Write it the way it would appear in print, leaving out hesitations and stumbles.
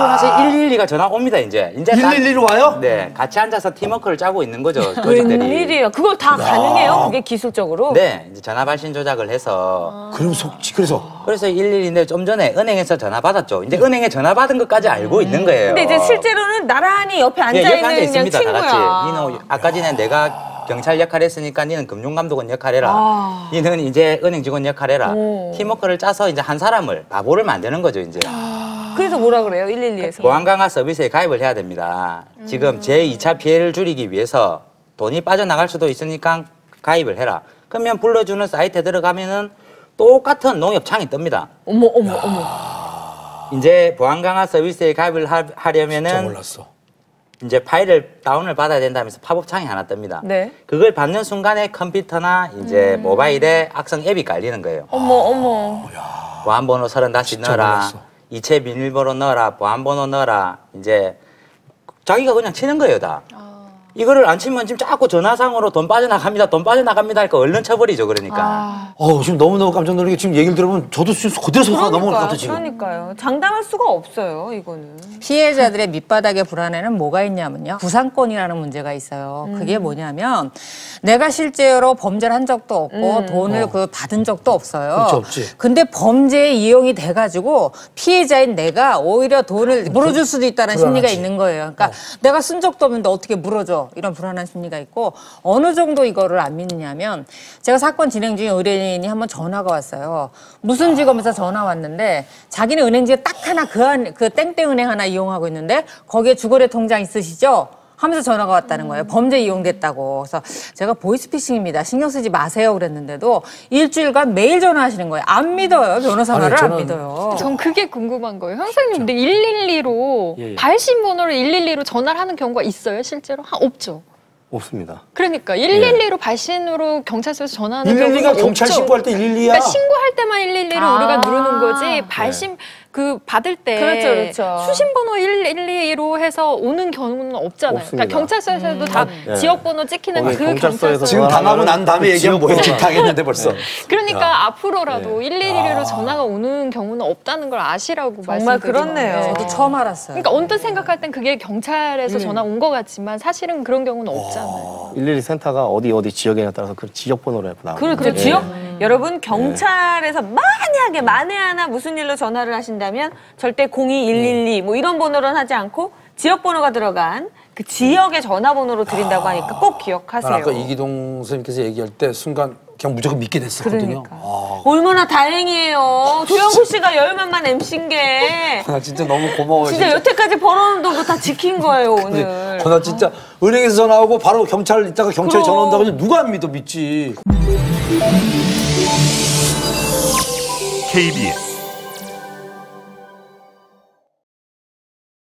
나서 112가 전화 옵니다, 이제. 112로 와요? 네. 같이 앉아서 팀워크를 짜고 있는 거죠. 웬일이에요? 그걸 다 가능해요? 그게 기술적으로? 네. 이제 전화 발신 조작을 해서. 그럼 속지, 그래서 112인데 좀 전에 은행에서 전화 받았죠. 이제 은행에 전화 받은 것까지 알고 있는 거예요. 근데 이제 실제로는 나란히 옆에 앉아있는 그냥 있습니다, 친구야. 다 같이. 니는 아까 전에 내가 경찰 역할 했으니까 니는 금융감독원 역할 해라. 니는 이제 은행 직원 역할 해라. 팀워크를 짜서 이제 한 사람을 바보를 만드는 거죠, 이제. 그래서 뭐라 그래요, 112에서? 보안 강화 서비스에 가입을 해야 됩니다. 지금 제2차 피해를 줄이기 위해서 돈이 빠져나갈 수도 있으니까 가입을 해라. 그러면 불러주는 사이트에 들어가면은 똑같은 농협창이 뜹니다. 어머. 이제 보안 강화 서비스에 가입을 하려면은 진짜 몰랐어. 이제 파일을 다운을 받아야 된다면서 팝업 창이 하나 뜹니다. 네. 그걸 받는 순간에 컴퓨터나 이제 모바일에 악성 앱이 깔리는 거예요. 어머. 보안번호 35 넣어라. 몰랐어. 이체 비밀번호 넣어라. 보안번호 넣어라. 이제 자기가 그냥 치는 거예요, 다. 이거를 안 치면 지금 자꾸 전화상으로 돈 빠져나갑니다. 하니까 얼른 쳐버리죠, 그러니까. 지금 너무너무 깜짝 놀란 게 지금 얘기를 들어보면 저도 지금 그대로 속아가 넘어갈 것 같아, 지금. 그러니까요. 장담할 수가 없어요, 이거는. 피해자들의 밑바닥의 불안에는 뭐가 있냐면요. 구상권이라는 문제가 있어요. 그게 뭐냐면 내가 실제로 범죄를 한 적도 없고 돈을 받은 적도 없어요. 그렇죠, 없지. 근데 범죄에 이용이 돼가지고 피해자인 내가 오히려 돈을 물어줄 수도 있다는 심리가 있는 거예요. 그러니까 내가 쓴 적도 없는데 어떻게 물어줘. 이런 불안한 심리가 있고 어느 정도 이거를 안 믿느냐면 제가 사건 진행 중에 의뢰인이 한번 전화가 왔어요. 무슨 직업에서 전화 왔는데 자기는 은행지에 딱 하나 그 땡땡 은행 하나 이용하고 있는데 거기에 주거래 통장 있으시죠? 하면서 전화가 왔다는 거예요. 범죄 이용됐다고. 그래서 제가 보이스피싱입니다. 신경 쓰지 마세요. 그랬는데도 일주일간 매일 전화하시는 거예요. 안 믿어요. 변호사 말을 안 믿어요. 전 그게 궁금한 거예요. 형사님, 근데 112로 발신 번호를 112로 전화를 하는 경우가 있어요, 실제로? 없죠. 없습니다. 그러니까 112로 발신으로 경찰서에서 전화하는 112가 경찰 없죠. 신고할 때 112야? 그러니까 신고할 때만 112로 우리가 누르는 거지 발신 그 받을 때 그렇죠. 수신번호 112로 해서 오는 경우는 없잖아요. 없습니다. 그러니까 경찰서에서도 다 지역번호 찍히는 거기 그 경찰서에서 지금 당하고 난 다음에 그 얘기하면 뭐야? 지역번호가- 지금 당했는데 벌써. 그러니까 앞으로라도 112로 전화가 오는 경우는 없다는 걸 아시라고 정말 말씀드리는 그렇네요. 거예요. 저도 처음 알았어요. 그러니까 언뜻 생각할 땐 그게 경찰에서 전화 온 것 같지만 사실은 그런 경우는 없잖아요. 112 센터가 어디 지역에 따라서 그 지역 번호로 나옵니다. 그리고 지역 여러분 경찰에서 만에 하나 무슨 일로 전화를 하신다면 절대 02112 뭐 이런 번호로는 하지 않고 지역 번호가 들어간 그 지역의 전화번호로 드린다고 하니까 꼭 기억하세요. 아까 이기동 선생님께서 얘기할 때 순간 그냥 무조건 믿게 됐었거든요. 그러니까. 얼마나 다행이에요. 조영구 씨가 열만만 MC인 게. 나 진짜 너무 고마워요. 진짜 여태까지 벌어놓은 돈 다 지킨 거예요, 오늘. 나 진짜 은행에서 전화 오고 바로 경찰 있다가 경찰이 전화 온다고 해서 누가 안 믿지. KBS